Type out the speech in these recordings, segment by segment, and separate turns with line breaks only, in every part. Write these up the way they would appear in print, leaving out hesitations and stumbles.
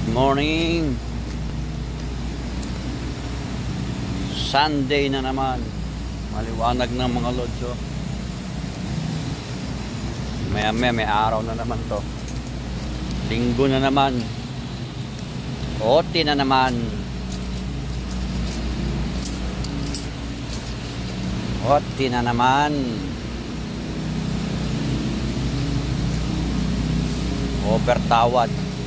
Morning. Sunday na naman. Maliwanag na mga lods. Maya may araw na naman to. Linggo na naman. OT na naman. OT na naman. Overtawad.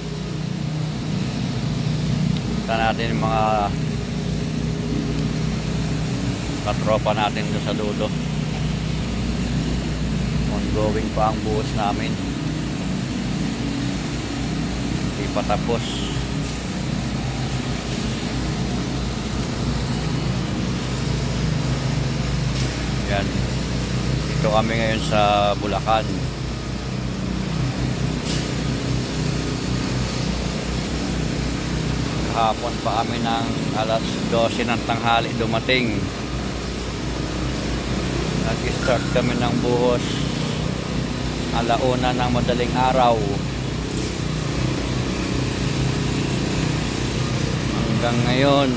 Kita natin yung mga katropa natin doon sa dulo. Ongoing pa ang buhos namin. Hindi pa tapos. Yan. Dito kami ngayon sa Bulacan. Hapon pa kami ng alas 12 ng tanghali dumating. Nag-start kami ng buhos alauna ng madaling araw hanggang ngayon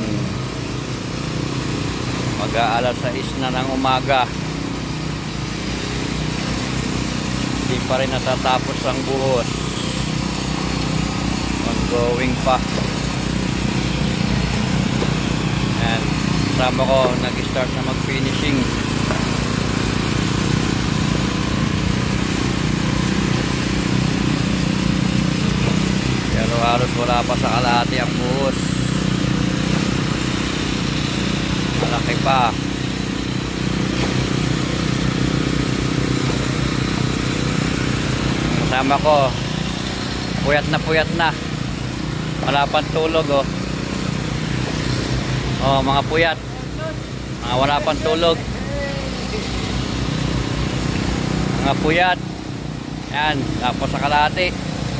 mag-aalas 6 na ng umaga. Hindi pa rin natatapos ang buhos. Ongoing pa. Yan, kasama ko nag-start na mag-finishing. Pero halos wala pa sa kalahati ang buhos. Malaki pa. Kasama ko puyat na. Wala pang tulog oh. Oh, mga puyat. Mga wala pang tulog. Mga puyat. Yan, tapos sa kalahati.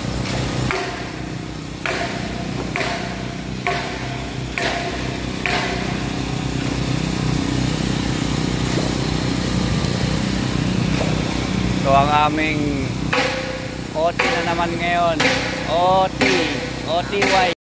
Ito ang aming OT na naman ngayon. OT. OTY.